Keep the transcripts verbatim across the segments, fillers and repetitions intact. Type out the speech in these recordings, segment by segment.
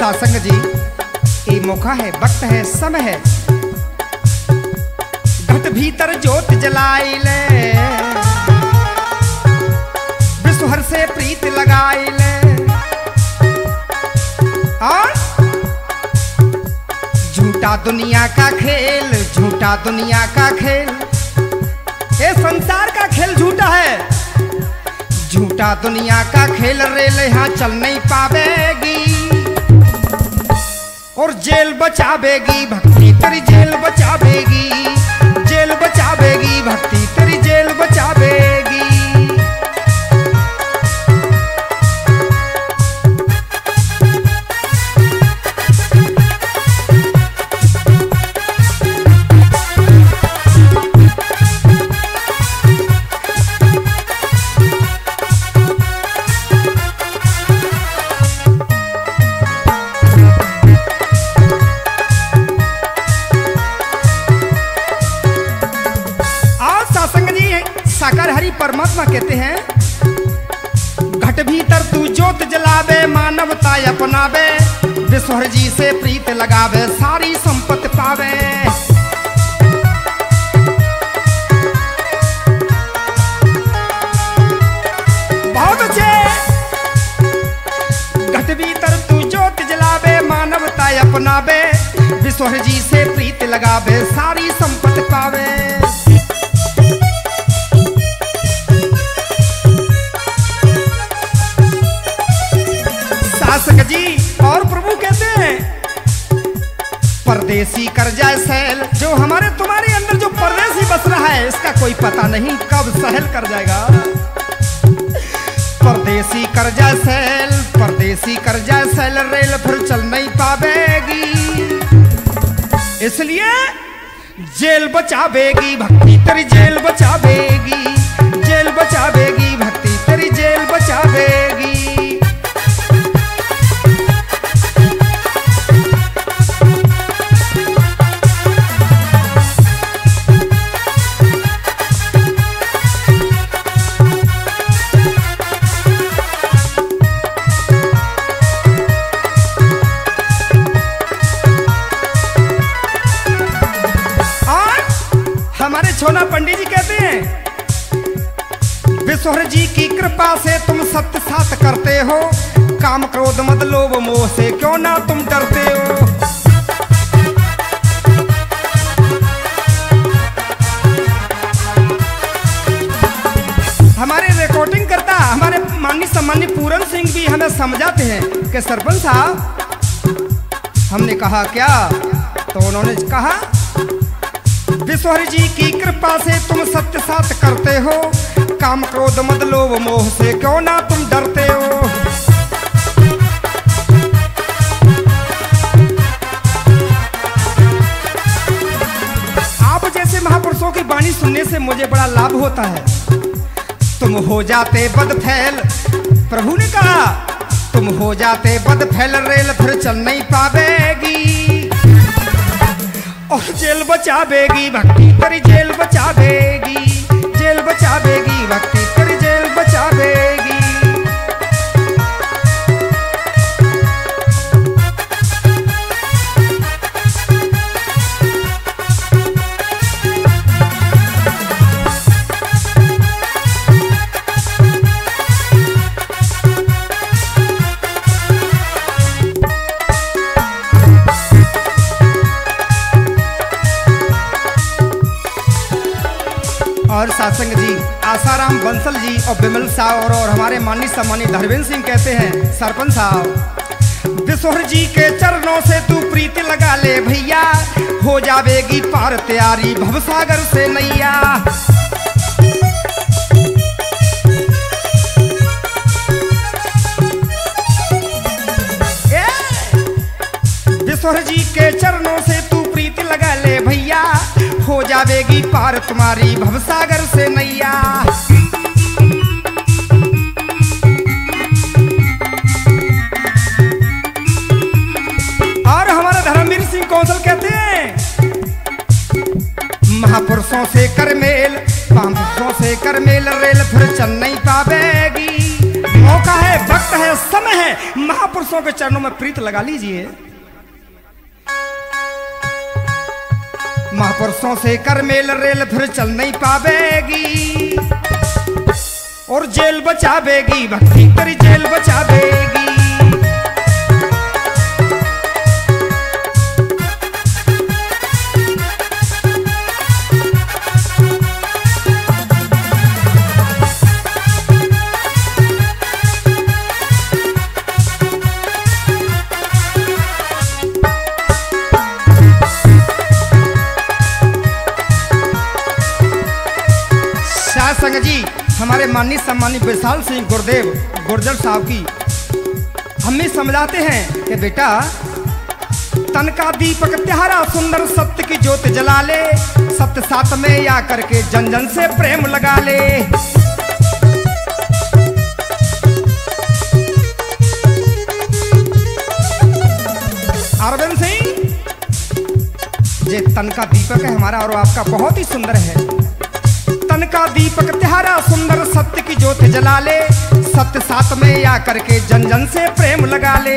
सासंग जी, ये मौका है, वक्त है, समय है। घट भीतर ज्योत जलाई ले, विश्वहर से प्रीत लगाई ले। और झूठा दुनिया का खेल, झूठा दुनिया का खेल, ये संसार का खेल झूठा है। झूठा दुनिया का खेल रेल यहाँ चल नहीं पावेगी, और जेल बचावेगी भक्ति तेरी, जेल बचावेगी, जेल बचावेगी भक्ति तेरी, जेल बचावेगी। हरि परमात्मा कहते हैं, घट भीतर तू ज्योत जलावे, मानवता अपनावे, विश्वहर जी से प्रीत लगावे, सारी संपत्ति पावे। बहुत अच्छे। घट भीतर तू ज्योत जलावे, मानवता अपनावे, विश्वहर जी से प्रीत लगावे, सारी संपत्ति पावे। जी और प्रभु कहते हैं, परदेसी कर जाए सहल, जो हमारे तुम्हारे अंदर जो परदेसी बस रहा है, इसका कोई पता नहीं कब सहल कर जाएगा। परदेसी कर जाए सहल, परदेसी कर जाए सहल, रेल फिर चल नहीं पावेगी, इसलिए जेल बचावेगी भक्ति तेरी, जेल बचावेगी, जेल बचावेगी भक्ति तेरी, जेल बचावेगी। हमारे छोना पंडित जी कहते हैं, विश्वहर जी की कृपा से तुम सत्य साथ करते हो, काम क्रोध मद लोभ मोह से क्यों ना तुम डरते हो। हमारे रिकॉर्डिंग करता हमारे माननीय सम्माननीय पूरन सिंह भी हमें समझाते हैं कि सरपंच साहब, हमने कहा क्या, तो उन्होंने कहा, विश्वहर जी की कृपा से तुम सत्य साथ करते हो, काम क्रोध मद लोभ मोह से क्यों ना तुम डरते हो। आप जैसे महापुरुषों की वाणी सुनने से मुझे बड़ा लाभ होता है। तुम हो जाते बद फैल, प्रभु ने कहा, तुम हो जाते बद फैल, रेल फिर चल नहीं पावेगी, और जेल बचावेगी भक्ति तेरी, जेल बचावेगी, जेल बचावेगी भक्ति तेरी, जेल बचावेगी। और सासंग जी, आसाराम बंसल जी और बिमल साहब और, और हमारे माननीय सम्मानित धर्मेंद्र सिंह कहते हैं, सरपंच साहब, विश्वहर जी के चरणों से तू प्रीति लगा ले भैया, हो जावेगी पार तैयारी भवसागर से नैया। विश्वहर जी के चरणों से तू प्रीति लगा ले भैया, हो जावेगी पार तुम्हारी भवसागर से नैया। और हमारा धर्मवीर सिंह कौशल कहते हैं, महापुरुषों से कर मेल, महापुरुषों से कर मेल, रेल फिर चल नहीं पावेगी, मौका है, वक्त है, समय है, महापुरुषों के चरणों में प्रीत लगा लीजिए। महापुरुषों से कर मेल रेल फिर चल नहीं पावेगी, और जेल बचावेगी भक्ति तेरी जेल बचावेगी। संग जी हमारे माननीय सम्मानित विशाल सिंह गुरुदेव गुर्जर साहब की हमें समझाते हैं कि बेटा तन का दीपक त्यारा सुंदर सत्य की ज्योत जला ले, सत्य साथ में या करके जन जन से प्रेम लगा ले। अरविंद सिंह ये तन का दीपक है हमारा और आपका बहुत ही सुंदर है। तन का दीपक त्यारा सुंदर सत्य की ज्योत जला ले, सत्य साथ में या करके जन जन से प्रेम लगा ले।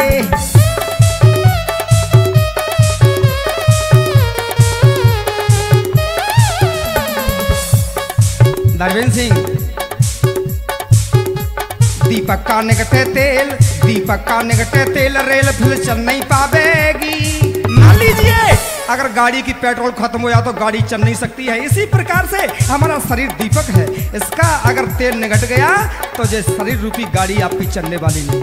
दरविंद सिंह दीपक का निकटे तेल, दीपक का निकटे तेल रेल फिर चल नहीं पावेगी। मान लीजिए अगर गाड़ी की पेट्रोल खत्म हो जाए तो गाड़ी चल नहीं सकती है। इसी प्रकार से हमारा शरीर दीपक है, इसका अगर तेल निकट गया तो ये शरीर रूपी गाड़ी आपकी चलने वाली नहीं।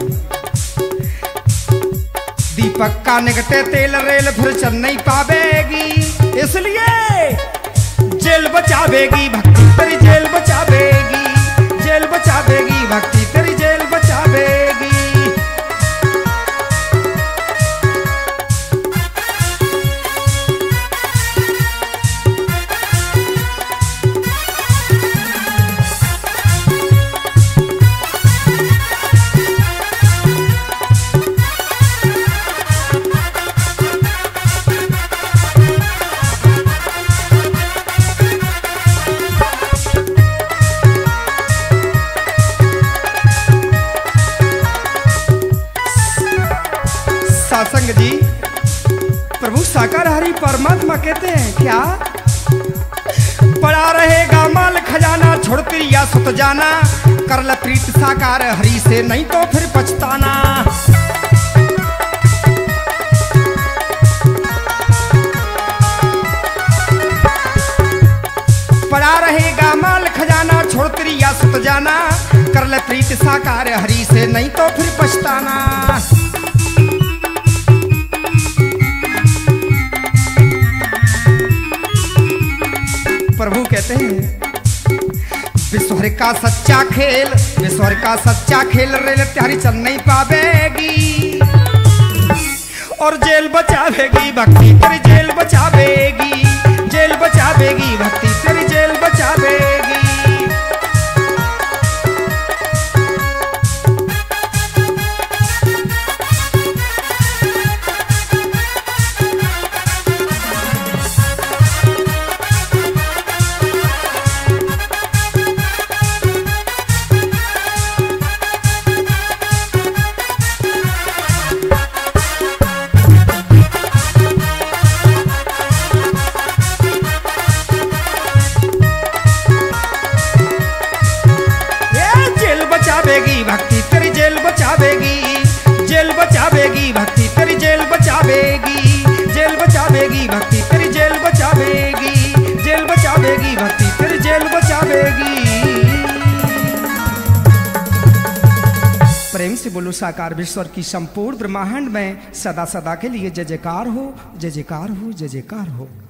दीपक का निकटे तेल रेल फिर चल नहीं पावेगी, इसलिए जेल बचावेगी भक्ति तेरी जेल बचावेगी, जेल बचावेगी भक्ति तेरी जेल बचावेगी। सत्संग जी प्रभु साकार हरि परमात्मा कहते हैं क्या पड़ा रहेगा माल खजाना छोड़ क्रिया सुत जाना, कर ल प्रीत साकार हरि से नहीं तो फिर पछताना। पड़ा रहेगा माल खजाना छोड़ क्रिया सुत जाना, कर ल प्रीत साकार हरि से नहीं तो फिर पछताना। प्रभु कहते हैं विश्वर का सच्चा खेल, विश्वर का सच्चा खेल रेल त्यारी चल नहीं पावेगी, और जेल बचावेगी भक्ति तेरी जेल बचावेगी, जेल बचावेगी भक्ति तेरी जेल बचावेगी। भक्ति तेरी जेल बचावेगी, जेल बचावेगी भक्ति तेरी जेल बचावेगी, जेल बचावेगी भक्ति तेरी जेल बचावेगी, जेल बचावेगी भक्ति तेरी जेल बचावेगी। प्रेम से बोलो साकार विश्वर की संपूर्ण ब्रह्मांड में सदा सदा के लिए जय जयकार हो, जय जयकार हो, जय जयकार हो।